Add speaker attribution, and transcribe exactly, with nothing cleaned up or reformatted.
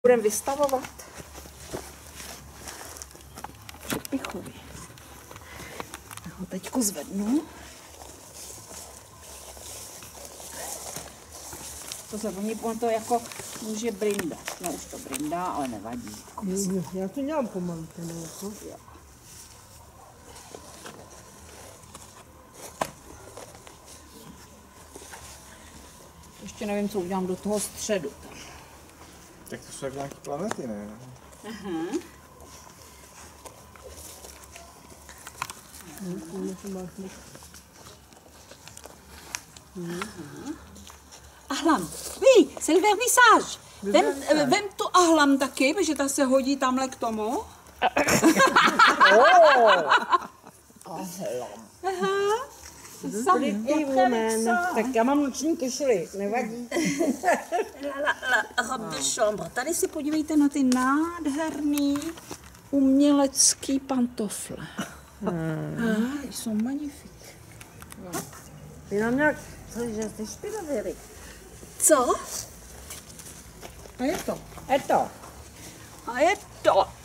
Speaker 1: Budeme vystavovat přepichově. Já ho teďko zvednu. To se oni to jako může brindat. No už to brindá, ale nevadí.
Speaker 2: Jo, já to dělám pomalu. Jako.
Speaker 1: Jo. Ještě nevím, co udělám do toho středu.
Speaker 3: Tak to jsou jak nějaké planety, ne?
Speaker 1: Aha. Ahlam. Oui, c'est le vernissage. Vem, vem tu ahlam taky, protože ta se hodí tamhle k tomu.
Speaker 2: Ahlam.
Speaker 1: Aha.
Speaker 2: Pretty woman. Tak já mám noční košili, nevadí.
Speaker 1: La, la, la robe de chambre. Tady si podívejte na ty nádherný umělecký pantofle. Hmm. Ah, jsou magnifiques.
Speaker 2: Vy nám nějak, cože, jste špinavěry.
Speaker 1: Co?
Speaker 2: A je to. Je to.
Speaker 1: A je to.